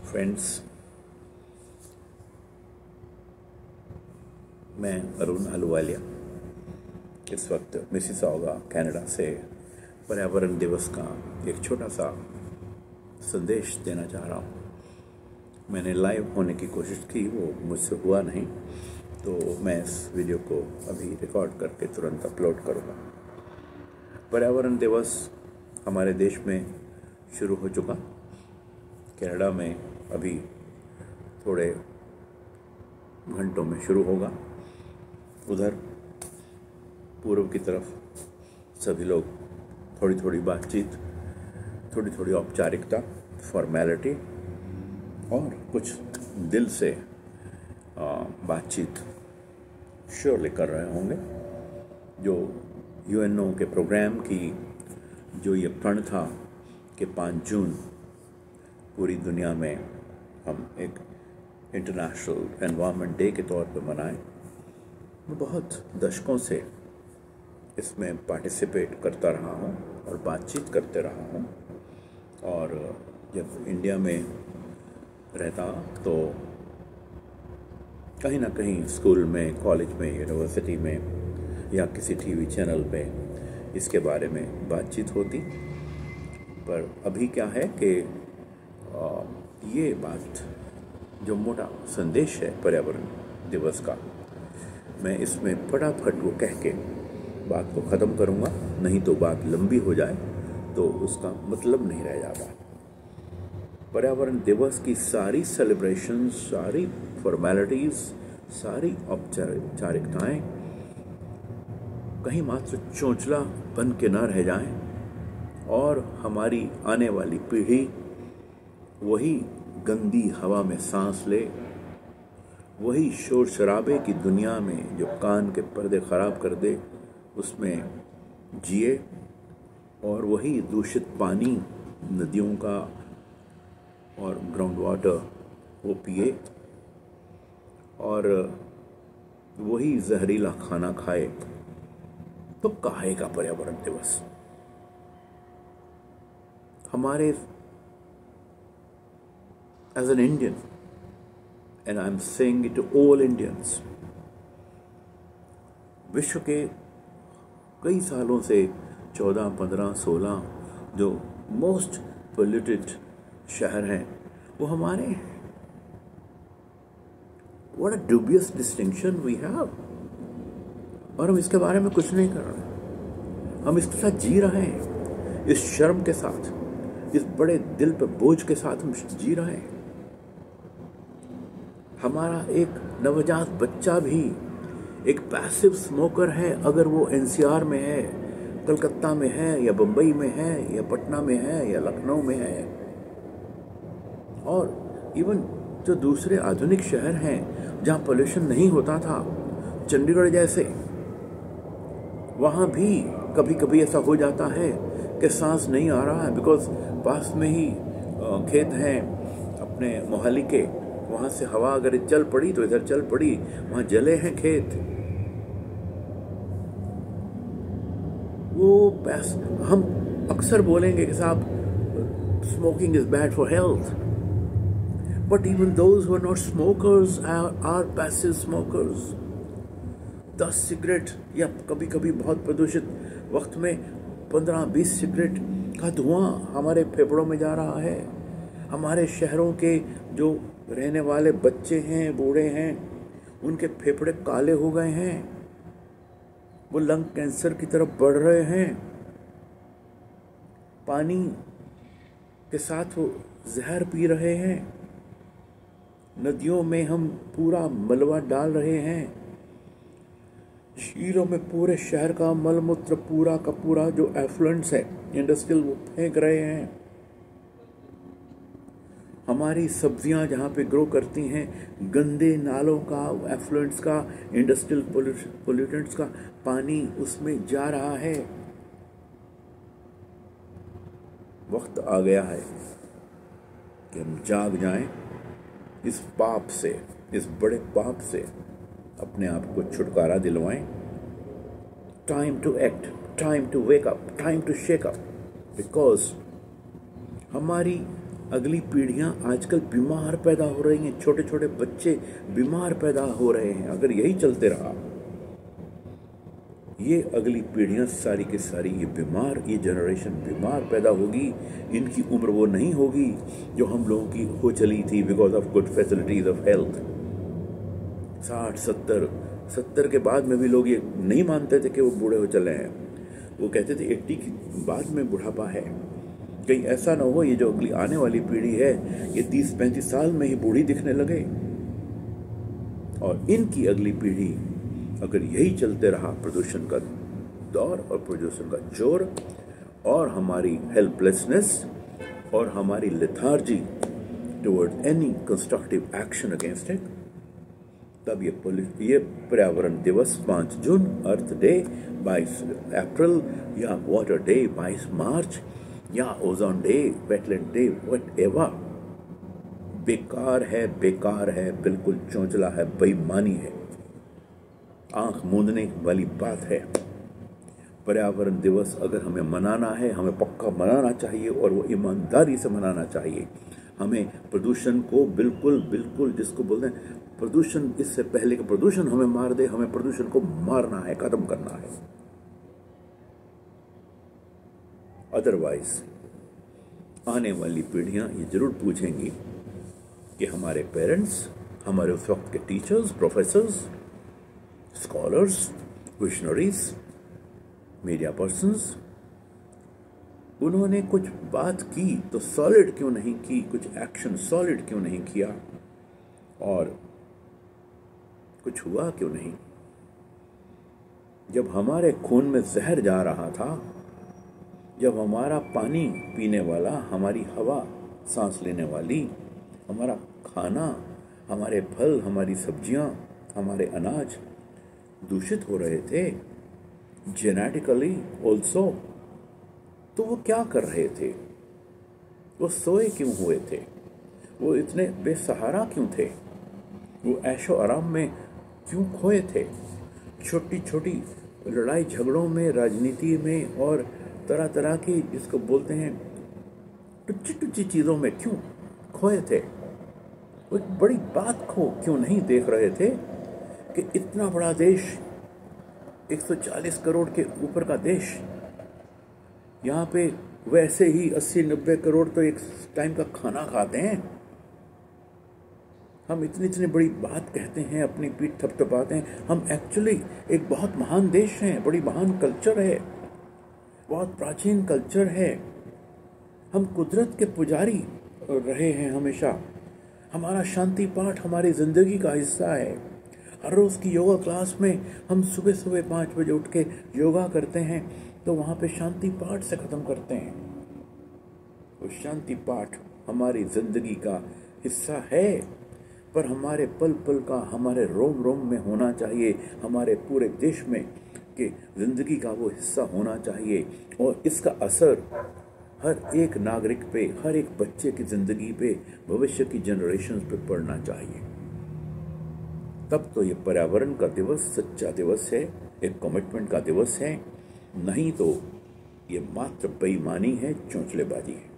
Friends, मैं अरुण अहलूवालिया इस वक्त मिसिसॉगा कनाडा से पर्यावरण दिवस का एक छोटा सा संदेश देना चाह रहा हूँ। मैंने लाइव होने की कोशिश की, वो मुझसे हुआ नहीं, तो मैं इस वीडियो को अभी रिकॉर्ड करके तुरंत अपलोड करूँगा। पर्यावरण दिवस हमारे देश में शुरू हो चुका। कनाडा में अभी थोड़े घंटों में शुरू होगा। उधर पूर्व की तरफ सभी लोग थोड़ी थोड़ी बातचीत, थोड़ी थोड़ी औपचारिकता, फॉर्मेलिटी और कुछ दिल से बातचीत श्योरली कर रहे होंगे। जो यूएनओ के प्रोग्राम की जो ये प्रण था कि 5 जून पूरी दुनिया में हम एक इंटरनेशनल एनवायरनमेंट डे के तौर पर मनाएं, मैं बहुत दशकों से इसमें पार्टिसिपेट करता रहा हूं और बातचीत करते रहा हूं। और जब इंडिया में रहता तो कहीं ना कहीं स्कूल में, कॉलेज में, यूनिवर्सिटी में या किसी टीवी चैनल पे इसके बारे में बातचीत होती। पर अभी क्या है कि ये बात जो मोटा संदेश है पर्यावरण दिवस का, मैं इसमें फटाफट वो कह के बात को ख़त्म करूँगा, नहीं तो बात लंबी हो जाए तो उसका मतलब नहीं रह जाता। पर्यावरण दिवस की सारी सेलिब्रेशंस, सारी फॉर्मेलिटीज़, सारी औपचारिकताएं कहीं मात्र चोंचला बन के न रह जाएं और हमारी आने वाली पीढ़ी वही गंदी हवा में सांस ले, वही शोर शराबे की दुनिया में जो कान के पर्दे खराब कर दे उसमें जिए, और वही दूषित पानी नदियों का और ग्राउंड वाटर वो पिए, और वही जहरीला खाना खाए। तो काहे का पर्यावरण दिवस? हमारे as an Indian, and I'm saying it to all Indians, विश्व के कई सालों से 14, 15, 16 जो मोस्ट पोल्यूटेड शहर हैं वो हमारे हैं। What a dubious distinction we have। और हम इसके बारे में कुछ नहीं कर रहे। हम इसके साथ जी रहे हैं, इस शर्म के साथ, इस बड़े दिल पे बोझ के साथ हम जी रहे हैं। हमारा एक नवजात बच्चा भी एक पैसिव स्मोकर है, अगर वो एनसीआर में है, कलकत्ता में है, या बंबई में है, या पटना में है, या लखनऊ में है। और इवन जो दूसरे आधुनिक शहर हैं जहाँ पोल्यूशन नहीं होता था, चंडीगढ़ जैसे, वहाँ भी कभी कभी ऐसा हो जाता है कि सांस नहीं आ रहा है, बिकॉज पास में ही खेत हैं अपने मोहाली के, वहाँ से हवा अगर चल पड़ी तो इधर चल पड़ी, वहाँ जले हैं खेत। वो हम अक्सर बोलेंगे कि साहब smoking is bad for health, but even those who are not smokers are passive smokers. 10 cigarette या कभी कभी बहुत प्रदूषित वक्त में 15-20 सिगरेट का धुआं हमारे फेफड़ों में जा रहा है। हमारे शहरों के जो रहने वाले बच्चे हैं, बूढ़े हैं, उनके फेफड़े काले हो गए हैं, वो लंग कैंसर की तरफ बढ़ रहे हैं। पानी के साथ वो जहर पी रहे हैं। नदियों में हम पूरा मलबा डाल रहे हैं। झीलों में पूरे शहर का मलमूत्र पूरा का पूरा जो एफ्लुएंट्स है इंडस्ट्रियल, वो फेंक रहे हैं। हमारी सब्जियां जहाँ पे ग्रो करती हैं, गंदे नालों का, एफ्लुएंट्स का, इंडस्ट्रियल पोल्यूटेंट्स का पानी उसमें जा रहा है। वक्त आ गया है कि हम जाग जाएं, इस पाप से, इस बड़े पाप से अपने आप को छुटकारा दिलवाएं। Time to act, time to wake up, time to shake up, because हमारी अगली पीढ़ियां आजकल बीमार पैदा हो रही हैं, छोटे छोटे बच्चे बीमार पैदा हो रहे हैं। अगर यही चलते रहा, ये अगली पीढ़ियां सारी की सारी ये जनरेशन बीमार पैदा होगी। इनकी उम्र वो नहीं होगी जो हम लोगों की हो चली थी, because of good facilities of health. 60-70 के बाद में भी लोग ये नहीं मानते थे कि वो बूढ़े हो चले हैं। वो कहते थे 80 के बाद में बुढ़ापा है। कहीं ऐसा ना हो ये जो अगली आने वाली पीढ़ी है ये 30-35 साल में ही बूढ़ी दिखने लगे। और इनकी अगली पीढ़ी अगर यही चलते रहा, प्रदूषण का दौर और प्रदूषण का जोर और हमारी हेल्पलेसनेस और हमारी lethargy toward any constructive action against it, तब ये पर्यावरण दिवस 5 जून, अर्थ डे 22 अप्रैल, या वाटर डे 22 मार्च, या ozone day, wetland day, whatever, बेकार है, बिल्कुल चौंचला है, बेईमानी है, आंख मूंदने वाली बात है। पर्यावरण दिवस अगर हमें मनाना है, हमें पक्का मनाना चाहिए और वो ईमानदारी से मनाना चाहिए। हमें प्रदूषण को बिल्कुल जिसको बोलते हैं प्रदूषण, इससे पहले कि प्रदूषण हमें मार दे, हमें प्रदूषण को मारना है, खत्म करना है। अदरवाइज आने वाली पीढ़ियां ये जरूर पूछेंगी कि हमारे पेरेंट्स, हमारे उस वक्त के teachers, professors, scholars, visionaries, media persons, उन्होंने कुछ बात की तो सॉलिड क्यों नहीं की, कुछ एक्शन सॉलिड क्यों नहीं किया, और कुछ हुआ क्यों नहीं। जब हमारे खून में जहर जा रहा था, जब हमारा पानी पीने वाला, हमारी हवा सांस लेने वाली, हमारा खाना, हमारे फल, हमारी सब्जियां, हमारे अनाज दूषित हो रहे थे जेनेटिकली ऑल्सो, तो वो क्या कर रहे थे? वो सोए क्यों हुए थे? वो इतने बेसहारा क्यों थे? वो ऐशो आराम में क्यों खोए थे? छोटी छोटी लड़ाई झगड़ों में, राजनीति में और तरह तरह की जिसको बोलते हैं टुच्ची टुच्ची चीजों में क्यों खोए थे? वो एक बड़ी बात को क्यों नहीं देख रहे थे कि इतना बड़ा देश, 140 करोड़ के ऊपर का देश, यहाँ पे वैसे ही 80-90 करोड़ तो एक टाइम का खाना खाते हैं। हम इतनी बड़ी बात कहते हैं, अपनी पीठ थपथपाते हैं। हम एक्चुअली एक बहुत महान देश हैं, बड़ी महान कल्चर है, बहुत प्राचीन कल्चर है। हम कुदरत के पुजारी रहे हैं हमेशा। हमारा शांति पाठ हमारी जिंदगी का हिस्सा है। हर रोज की योगा क्लास में हम सुबह 5 बजे उठ के योगा करते हैं, तो वहां पे शांति पाठ से खत्म करते हैं। वो शांति पाठ हमारी जिंदगी का हिस्सा है, पर हमारे पल पल का, हमारे रोम रोम में होना चाहिए, हमारे पूरे देश में कि जिंदगी का वो हिस्सा होना चाहिए। और इसका असर हर एक नागरिक पे, हर एक बच्चे की जिंदगी पे, भविष्य की जनरेशन पे पड़ना चाहिए। तब तो ये पर्यावरण का दिवस सच्चा दिवस है, एक कमिटमेंट का दिवस है। नहीं तो ये मात्र बेईमानी है, चौंचलेबाजी है।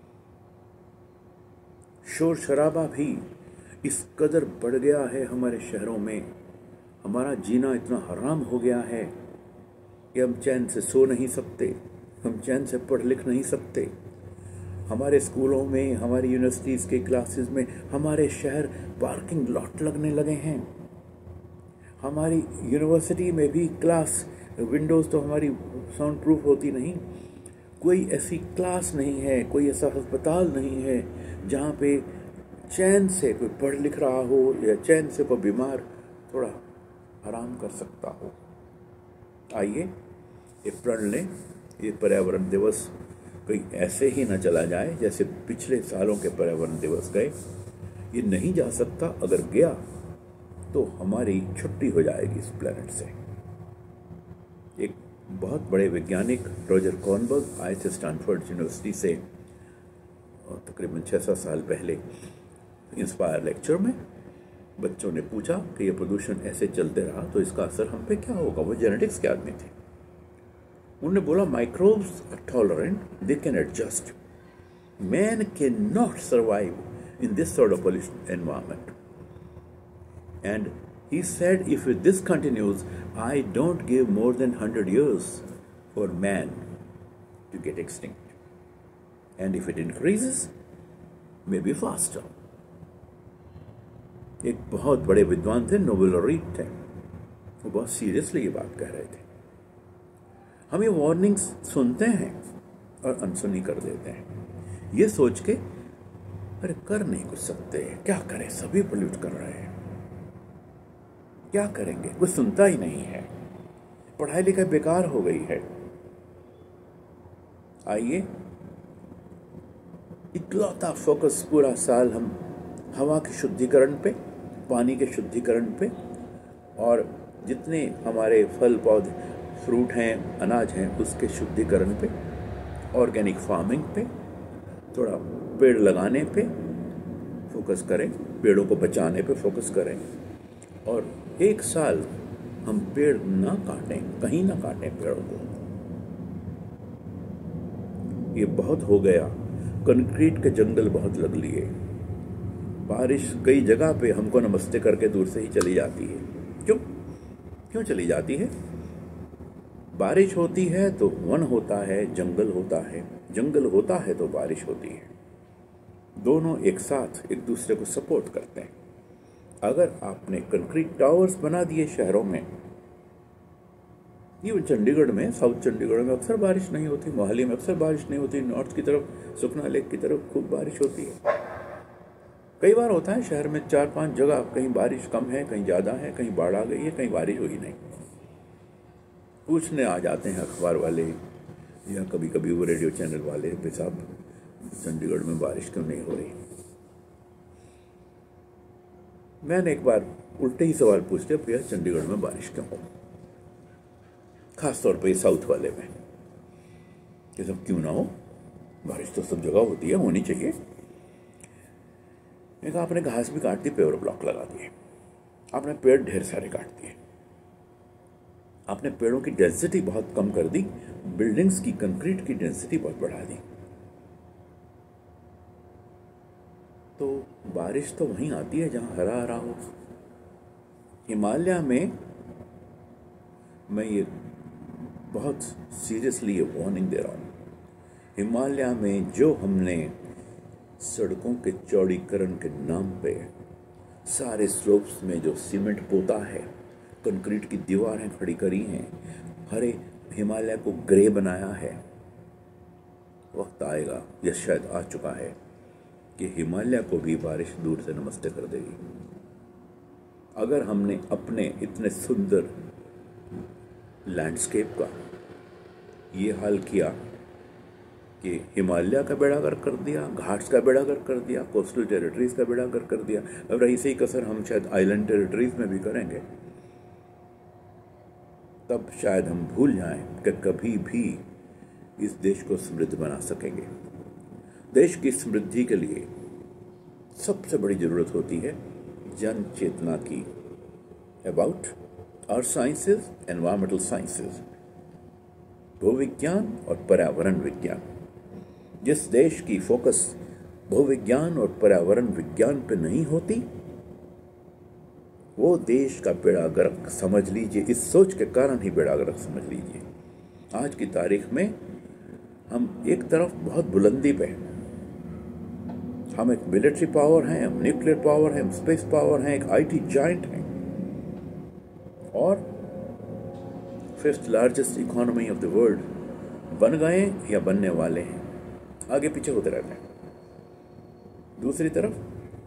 शोर शराबा भी इस कदर बढ़ गया है हमारे शहरों में, हमारा जीना इतना हराम हो गया है कि हम चैन से सो नहीं सकते, हम चैन से पढ़ लिख नहीं सकते। हमारे स्कूलों में, हमारी यूनिवर्सिटीज के क्लासेस में, हमारे शहर पार्किंग लॉट लगने लगे हैं। हमारी यूनिवर्सिटी में भी क्लास विंडोज तो हमारी साउंड प्रूफ होती नहीं। कोई ऐसी क्लास नहीं है, कोई ऐसा अस्पताल नहीं है जहाँ पे चैन से कोई पढ़ लिख रहा हो या चैन से कोई बीमार थोड़ा आराम कर सकता हो। आइए ये प्रण लें, ये पर्यावरण दिवस कोई ऐसे ही न चला जाए जैसे पिछले सालों के पर्यावरण दिवस गए। ये नहीं जा सकता, अगर गया तो हमारी छुट्टी हो जाएगी इस प्लेनेट से। एक बहुत बड़े वैज्ञानिक रॉजर कॉर्नबर्ग आए थे स्टैनफोर्ड यूनिवर्सिटी से तकरीबन 6-7 साल पहले इंस्पायर लेक्चर में। बच्चों ने पूछा कि ये प्रदूषण ऐसे चलते रहा तो इसका असर हम पे क्या होगा। वो जेनेटिक्स के आदमी थे। उन्होंने बोला microbes are tolerant, they can adjust. Man cannot survive in this sort of pollution environment. And he said, if this continues, I don't give more than 100 years for man to get extinct. And if it increases, maybe faster. एक बहुत बड़े विद्वान थे, Nobel laureate थे, वो बहुत seriously ये बात कह रहे थे. हम ये वार्निंग्स सुनते हैं और अनसुनी कर देते हैं, ये सोच के अरे कर नहीं कुछ सकते, क्या करें, सभी पोल्यूट कर रहे हैं, क्या करेंगे, कोई सुनता ही नहीं है, पढ़ाई लिखाई बेकार हो गई है. आइए, इकलौता फोकस पूरा साल हम हवा के शुद्धिकरण पे, पानी के शुद्धिकरण पे, और जितने हमारे फल पौधे फ्रूट हैं, अनाज हैं, उसके शुद्धिकरण पे, ऑर्गेनिक फार्मिंग पे, थोड़ा पेड़ लगाने पे फोकस करें, पेड़ों को बचाने पे फोकस करें, और एक साल हम पेड़ ना काटें, कहीं ना काटें पेड़ों को. ये बहुत हो गया, कंक्रीट के जंगल बहुत लग लिए, बारिश कई जगह पे हमको नमस्ते करके दूर से ही चली जाती है. क्यों चली जाती है? बारिश होती है तो वन होता है, जंगल होता है, जंगल होता है तो बारिश होती है. दोनों एक साथ एक दूसरे को सपोर्ट करते हैं. अगर आपने कंक्रीट टावर्स बना दिए शहरों में, ये चंडीगढ़ में, साउथ चंडीगढ़ में अक्सर बारिश नहीं होती, मोहाली में अक्सर बारिश नहीं होती, नॉर्थ की तरफ सुखना लेक की तरफ खूब बारिश होती है. कई बार होता है शहर में 4-5 जगह कहीं बारिश कम है, कहीं ज़्यादा है, कहीं बाढ़ आ गई है, कहीं बारिश हुई नहीं. पूछने आ जाते हैं अखबार वाले या कभी कभी वो रेडियो चैनल वाले, भाई साहब चंडीगढ़ में बारिश क्यों नहीं हो रही. मैंने एक बार उल्टे ही सवाल पूछ लिया, भैया चंडीगढ़ में बारिश क्यों हो, खास तौर पे साउथ वाले में, कि सब क्यों ना हो, बारिश तो सब जगह होती है, होनी चाहिए. एक आपने घास भी काट दी, पेवर ब्लॉक लगा दिए, आपने पेड़ ढेर सारे काट दिए, आपने पेड़ों की डेंसिटी बहुत कम कर दी, बिल्डिंग्स की कंक्रीट की डेंसिटी बहुत बढ़ा दी, तो बारिश तो वहीं आती है जहां हरा हरा हो. हिमालय में मैं ये बहुत सीरियसली ये वार्निंग दे रहा हूं, हिमालय में जो हमने सड़कों के चौड़ीकरण के नाम पे सारे स्लोप्स में जो सीमेंट पोता है, कंक्रीट की दीवारें खड़ी करी हैं, हरे हिमालय को ग्रे बनाया है, वक्त आएगा, यह शायद आ चुका है, कि हिमालय को भी बारिश दूर से नमस्ते कर देगी. अगर हमने अपने इतने सुंदर लैंडस्केप का ये हाल किया कि हिमालय का बेड़ा गर्क कर दिया, घाट्स का बेड़ा गर्क कर दिया, कोस्टल टेरिटरीज का बेड़ा गर्क कर दिया, अब ऐसे ही कसर हम शायद आइलैंड टेरिटरीज में भी करेंगे, तब शायद हम भूल जाएं कि कभी भी इस देश को समृद्ध बना सकेंगे. देश की समृद्धि के लिए सबसे बड़ी जरूरत होती है जन चेतना की, about earth sciences, environmental sciences, भूविज्ञान और पर्यावरण विज्ञान. जिस देश की फोकस भूविज्ञान और पर्यावरण विज्ञान पे नहीं होती, वो देश का बेड़ा गर्क समझ लीजिए, इस सोच के कारण ही बेड़ा गर्क समझ लीजिए. आज की तारीख में हम एक तरफ बहुत बुलंदी पे हैं, हम एक मिलिट्री पावर हैं, हम न्यूक्लियर पावर हैं, हम स्पेस पावर हैं, एक आईटी जायंट हैं, और 5th largest economy of the world बन गए या बनने वाले हैं, आगे पीछे होते रहते हैं. दूसरी तरफ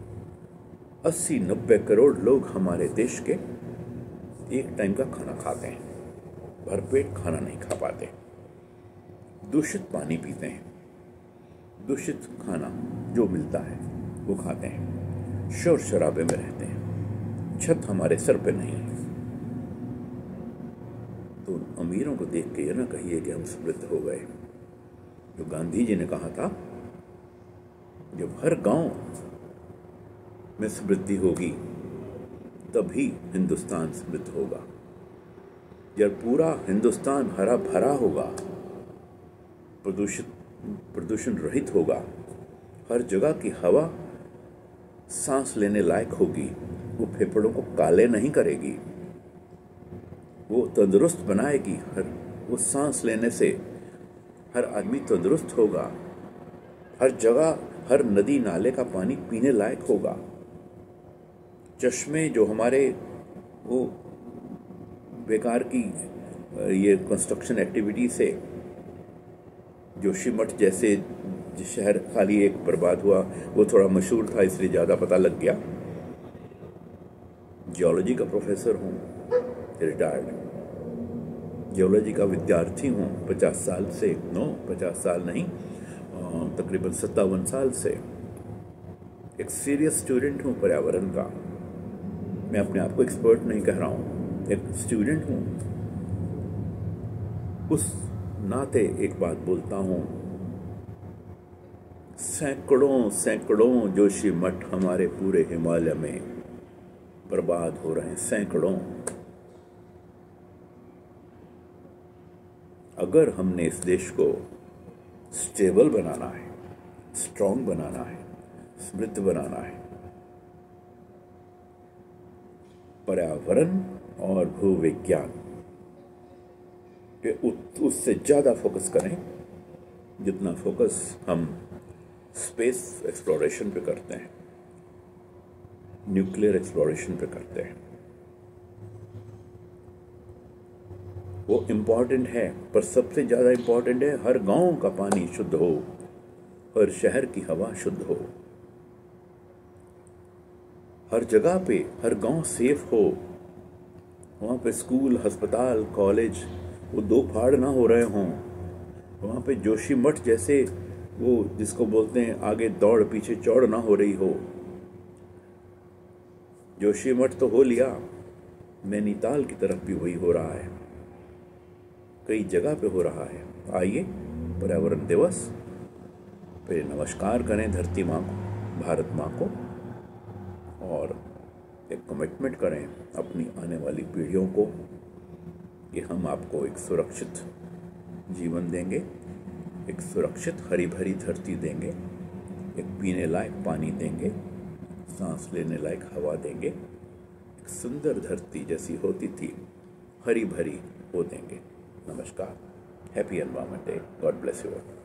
80-90 करोड़ लोग हमारे देश के एक टाइम का खाना खाते हैं, भरपेट खाना नहीं खा पाते, दूषित पानी पीते हैं, दूषित खाना जो मिलता है वो खाते हैं, शोर शराबे में रहते हैं, छत हमारे सर पे नहीं है. तो अमीरों को देख के ये ना कहिए कि हम समृद्ध हो गए. जो गांधी जी ने कहा था, जब हर गांव में समृद्धि होगी तभी हिंदुस्तान समृद्ध होगा. जब पूरा हिंदुस्तान हरा भरा होगा, प्रदूषण रहित होगा, हर जगह की हवा सांस लेने लायक होगी। वो फेफड़ों को काले नहीं करेगी, वो तंदुरुस्त बनाएगी। वो सांस लेने से हर आदमी तंदुरुस्त होगा। हर जगह, हर नदी नाले का पानी पीने लायक होगा। चश्मे जो हमारे वो बेकार की ये कंस्ट्रक्शन एक्टिविटी से जोशीमठ जैसे शहर खाली एक बर्बाद हुआ, वो थोड़ा मशहूर था इसलिए ज़्यादा पता लग गया। जियोलॉजी का प्रोफेसर हूँ, रिटायर्ड जियोलॉजी का विद्यार्थी हूँ 50 साल से। 50 साल नहीं, तकरीबन 57 साल से एक सीरियस स्टूडेंट हूँ पर्यावरण का। मैं अपने आप को एक्सपर्ट नहीं कह रहा हूँ, एक स्टूडेंट हूँ। उस नाते एक बात बोलता हूँ, सैकड़ों सैकड़ों जोशीमठ हमारे पूरे हिमालय में बर्बाद हो रहे हैं, सैकड़ों। अगर हमने इस देश को स्टेबल बनाना है, स्ट्रांग बनाना है, समृद्ध बनाना है, पर्यावरण और भूविज्ञान पे उससे ज़्यादा फोकस करें जितना फोकस हम स्पेस एक्सप्लोरेशन पे करते हैं, न्यूक्लियर एक्सप्लोरेशन पे करते हैं। वो इम्पॉर्टेंट है, पर सबसे ज़्यादा इम्पॉर्टेंट है हर गांव का पानी शुद्ध हो, हर शहर की हवा शुद्ध हो, हर जगह पे हर गांव सेफ हो, वहाँ पे स्कूल, अस्पताल, कॉलेज वो दो फाड़ ना हो रहे हों, वहाँ पे जोशीमठ जैसे वो जिसको बोलते हैं आगे दौड़ पीछे चौड़ ना हो रही हो। जोशीमठ तो हो लिया, नैनीताल की तरफ भी वही हो रहा है, कई जगह पे हो रहा है। आइए पर्यावरण दिवस पे नमस्कार करें धरती माँ को, भारत माँ को, और एक कमिटमेंट करें अपनी आने वाली पीढ़ियों को कि हम आपको एक सुरक्षित जीवन देंगे, एक सुरक्षित हरी भरी धरती देंगे, एक पीने लायक पानी देंगे, सांस लेने लायक हवा देंगे, एक सुंदर धरती जैसी होती थी हरी भरी वो देंगे। नमस्कार, happy environment day, God bless you all.